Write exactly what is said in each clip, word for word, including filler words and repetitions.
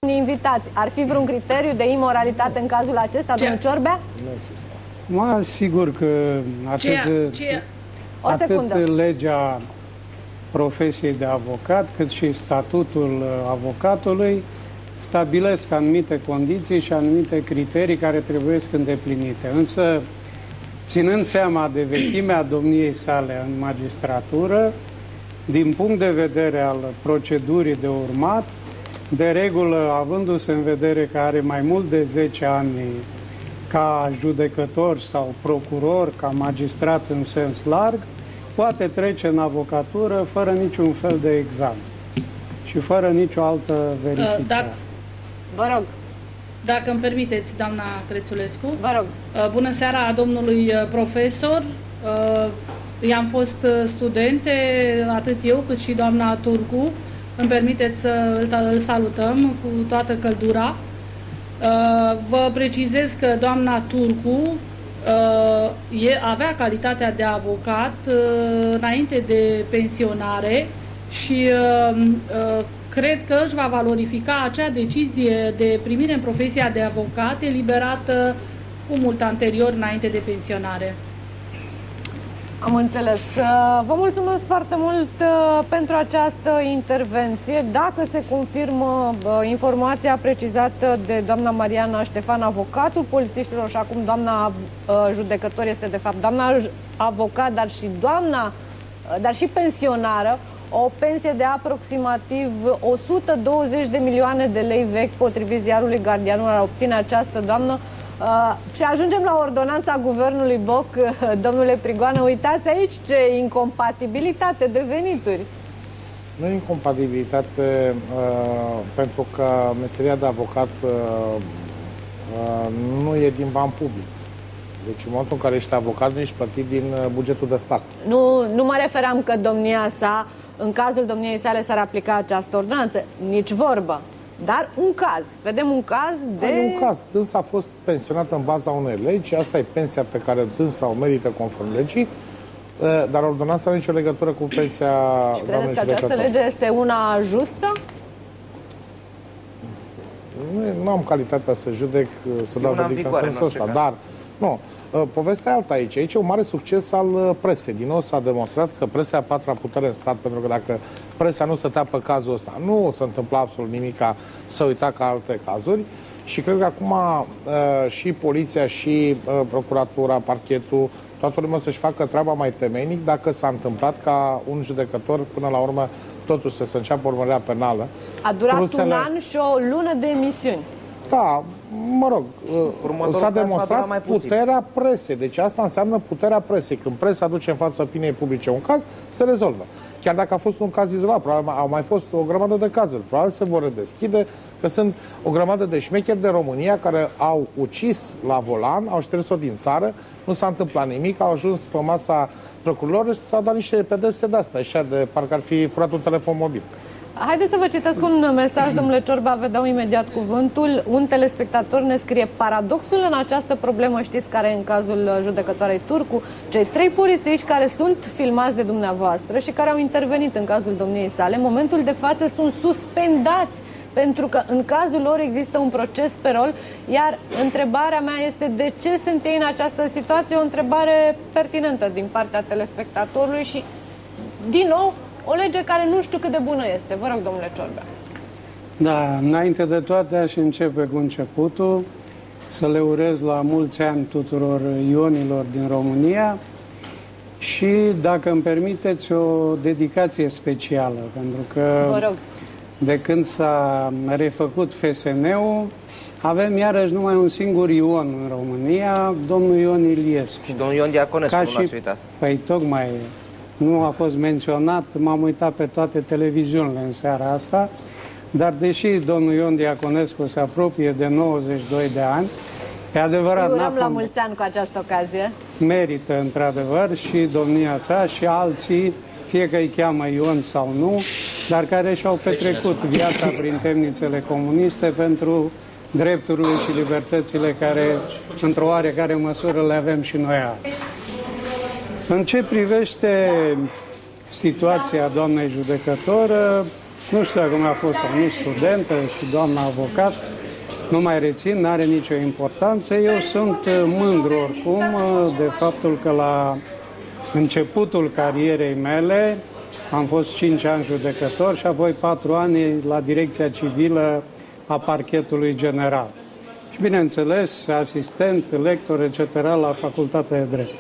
invitați. Ar fi vreun criteriu de imoralitate în cazul acesta, domnul Ciorbea? Nu există. Mă sigur că atât, Ce, ce? atât legea profesiei de avocat, cât și statutul avocatului stabilesc anumite condiții și anumite criterii care trebuie îndeplinite. Însă, ținând seama de vechimea domniei sale în magistratură, din punct de vedere al procedurii de urmat, de regulă, avându-se în vedere că are mai mult de zece ani ca judecător sau procuror, ca magistrat în sens larg, poate trece în avocatură fără niciun fel de examen și fără nicio altă verificare. Dacă, Vă rog. Dacă îmi permiteți, doamna Crețulescu. Vă rog. Bună seara domnului profesor. I-am fost studente, atât eu cât și doamna Turcu. Îmi permiteți să îl salutăm cu toată căldura. Vă precizez că doamna Turcu avea calitatea de avocat înainte de pensionare și cred că își va valorifica acea decizie de primire în profesia de avocat eliberată cu mult anterior, înainte de pensionare. Am înțeles. Vă mulțumesc foarte mult pentru această intervenție. Dacă se confirmă informația precizată de doamna Mariana Ștefan, avocatul polițiștilor, și acum doamna judecător este de fapt doamna avocat, dar și doamna, dar și pensionară, o pensie de aproximativ o sută douăzeci de milioane de lei vechi, potrivit ziarului Gardianul, ar obține această doamnă. Uh, și ajungem la ordonanța guvernului Boc, uh, domnule Prigoană, uitați aici ce incompatibilitate de venituri. Nu e incompatibilitate, uh, pentru că meseria de avocat uh, uh, nu e din bani public. Deci în momentul în care ești avocat, nu ești plătit din bugetul de stat. Nu, nu mă referam că domnia sa, în cazul domniei sale, s-ar aplica această ordonanță. Nici vorbă. Dar un caz. Vedem un caz de... Da, e un caz. Dânsa a fost pensionată în baza unei legi. Asta e pensia pe care dânsa o merită conform legii. Dar ordonanța nu are nicio legătură cu pensia. Și credeți că această lege este una justă? Nu, nu am calitatea să judec, să dau verdict în sensul ăsta. Dar, nu. Povestea e alta aici. Aici e un mare succes al presei. Din nou s-a demonstrat că presa e a patra putere în stat, pentru că dacă presa nu stătea pe cazul ăsta, nu se întâmpla absolut nimic, să uita ca alte cazuri. Și cred că acum uh, și poliția, și uh, procuratura, parchetul, toată lumea să-și facă treaba mai temeinic dacă s-a întâmplat ca un judecător, până la urmă, totuși să se înceapă urmărirea penală. A durat Rusele... un an și o lună de emisiuni. Da, mă rog, s-a demonstrat puterea presei. Deci asta înseamnă puterea presei. Când presa aduce în fața opiniei publice un caz, se rezolvă. Chiar dacă a fost un caz izolat, probabil au mai fost o grămadă de cazuri. Probabil se vor redeschide, că sunt o grămadă de șmecheri de România care au ucis la volan, au șters-o din țară, nu s-a întâmplat nimic, au ajuns pe masa procurorilor și s-au dat niște pedepse de-astea, așa de parcă ar fi furat un telefon mobil. Haideți să vă citesc un mesaj, domnule Ciorbea, vă dau imediat cuvântul. Un telespectator ne scrie: paradoxul în această problemă, știți care e în cazul judecătoarei Turcu? Cei trei polițiști care sunt filmați de dumneavoastră și care au intervenit în cazul domniei sale, în momentul de față sunt suspendați, pentru că în cazul lor există un proces pe rol, iar întrebarea mea este de ce sunt ei în această situație, o întrebare pertinentă din partea telespectatorului și, din nou, o lege care nu știu cât de bună este. Vă rog, domnule Ciorbea. Da, înainte de toate aș începe cu începutul, să le urez la mulți ani tuturor ionilor din România și, dacă îmi permiteți, o dedicație specială, pentru că Vă rog. de când s-a refăcut F S N-ul, avem iarăși numai un singur Ion în România, domnul Ion Iliescu. Și domnul Ion Diaconescu, nu l-ați uitat. Păi tocmai nu a fost menționat, m-am uitat pe toate televiziunile în seara asta, dar deși domnul Ion Diaconescu se apropie de nouăzeci și doi de ani, e adevărat... Îi urăm la mulți ani cu această ocazie. Merită, într-adevăr, și domnia sa și alții, fie că îi cheamă Ion sau nu, dar care și-au petrecut viața prin temnițele comuniste pentru drepturile și libertățile care, într-o oarecare măsură, le avem și noi azi. În ce privește situația doamnei judecător, nu știu dacă a fost sau nu studentă și doamna avocat, nu mai rețin, nu are nicio importanță. Eu sunt mândru oricum de faptul că la începutul carierei mele am fost cinci ani judecător și apoi patru ani la Direcția Civilă a Parchetului General. Și bineînțeles, asistent, lector, et cetera la Facultatea de Drept.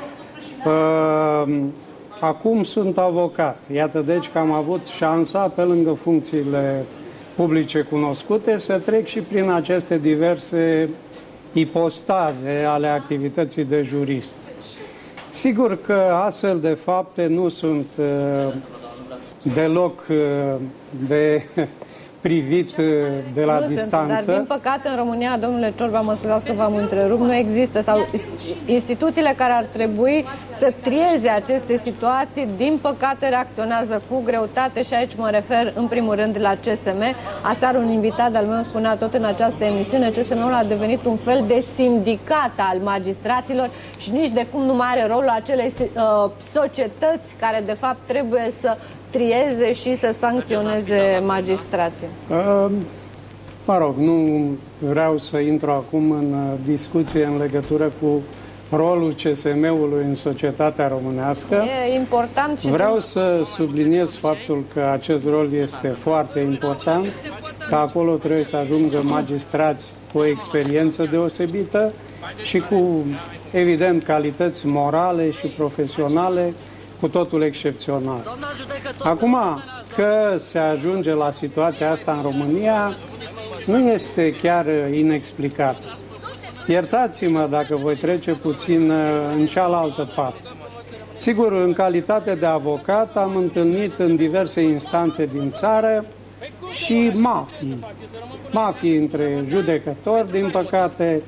Acum sunt avocat. Iată deci că am avut șansa, pe lângă funcțiile publice cunoscute, să trec și prin aceste diverse ipostaze ale activității de jurist. Sigur că astfel de fapte nu sunt uh, deloc uh, de privit uh, de la nu distanță. Sunt, dar din păcate în România, domnule Ciorba, mă scuzați că v-am întrerupt, nu există, sau instituțiile care ar trebui să trieze aceste situații, din păcate reacționează cu greutate și aici mă refer în primul rând la C S M. Aseară un invitat al meu spunea tot în această emisiune, C S M-ul a devenit un fel de sindicat al magistraților și nici de cum nu mai are rolul acelei uh, societăți care de fapt trebuie să trieze și să sancționeze magistrații. Uh, mă rog, nu vreau să intru acum în discuție în legătură cu rolul C S M-ului în societatea românească. E important și vreau din... să subliniez faptul că acest rol este foarte important, că acolo trebuie să ajungă magistrați cu o experiență deosebită și cu, evident, calități morale și profesionale cu totul excepțional. Acum, că se ajunge la situația asta în România, nu este chiar inexplicat. Iertați-mă dacă voi trece puțin în cealaltă parte. Sigur, în calitate de avocat am întâlnit în diverse instanțe din țară și mafii. Mafii între judecători, din păcate,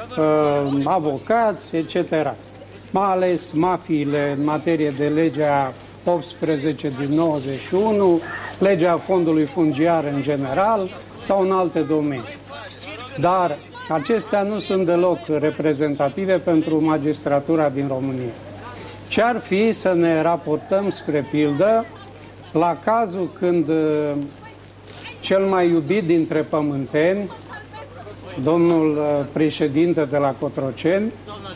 avocați, et cetera. Mai ales mafiile în materie de legea optsprezece din nouăzeci și unu, legea fondului fungiar în general sau în alte domenii. Dar acestea nu sunt deloc reprezentative pentru magistratura din România. Ce ar fi să ne raportăm, spre pildă, la cazul când cel mai iubit dintre pământeni, domnul președinte de la Cotroceni,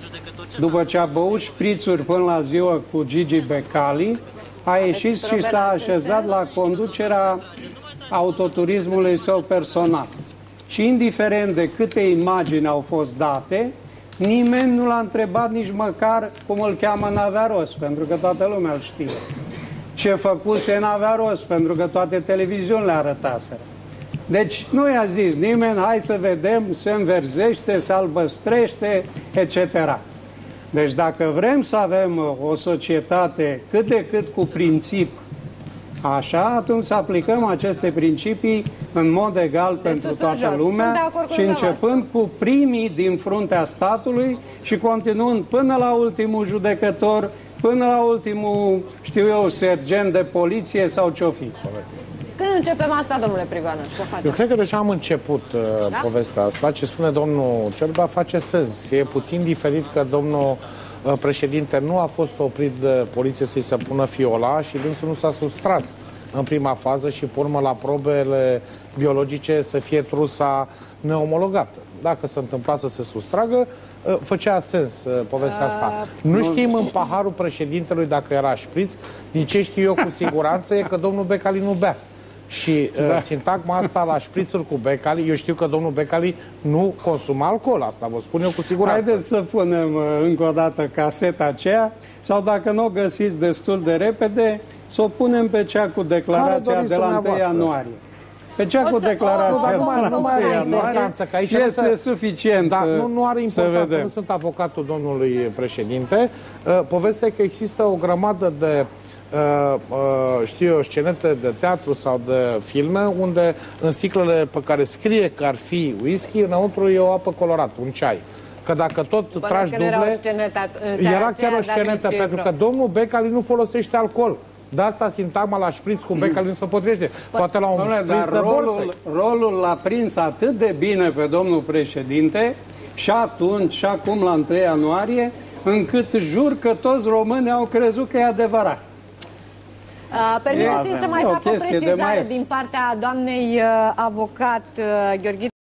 după ce a băut șprițuri până la ziua cu Gigi Becali, a ieșit și s-a așezat la conducerea autoturismului său personal. Și indiferent de câte imagini au fost date, nimeni nu l-a întrebat nici măcar cum îl cheamă, n-avea rost, pentru că toată lumea îl știe. Ce făcuse n-avea rost, pentru că toate televiziunile arătaseră. Deci nu i-a zis nimeni, hai să vedem, se înverzește, se albăstrește, et cetera. Deci dacă vrem să avem o societate cât de cât cu principi, așa, atunci să aplicăm aceste principii în mod egal de pentru toată lumea și începând cu primii din fruntea statului și continuând până la ultimul judecător, până la ultimul, știu eu, sergent de poliție sau ce-o fi. Când începem asta, domnule Prigoană? Să facem? Eu cred că deja am început uh, da? povestea asta. Ce spune domnul Ciorba face sens. E puțin diferit că domnul uh, președinte nu a fost oprit de poliție să-i se pună fiola și dânsul nu s-a sustras în prima fază și pe urmă la probele biologice să fie trusa neomologată. Dacă se întâmpla să se sustragă, uh, făcea sens uh, povestea asta. Uh, nu știm în paharul președintelui dacă era șpriț. Din ce știu eu cu siguranță e că domnul Becali nu bea. Și uh, da. sintagma asta la șprițuri cu Becali, eu știu că domnul Becali nu consuma alcool, asta vă spun eu cu siguranță. Haideți să punem uh, încă o dată caseta aceea, sau dacă nu o găsiți destul de repede, să o punem pe cea cu declarația de la întâi ianuarie. Pe cea cu declarația de la întâi ianuarie este suficient. Da, nu, nu are importanță, nu sunt avocatul domnului președinte. Uh, povestea e că există o grămadă de Uh, uh, știu eu, scenete de teatru sau de filme unde în sticlele pe care scrie că ar fi whisky, înăuntru e o apă colorată, un ceai. Că dacă tot Bă, tragi duble, era, era chiar o scenetă, pentru că domnul Becali nu folosește alcool. De asta sintagma la șpriț cu Becali nu se potrivește. Poate la un Doamne, șpriț dar de rolul, rolul l-a prins atât de bine pe domnul președinte și atunci și acum la întâi ianuarie, încât jur că toți românii au crezut că e adevărat. Uh, Permiteți-mi să mai fac o precizare din partea doamnei uh, avocat uh, Gheorghiță.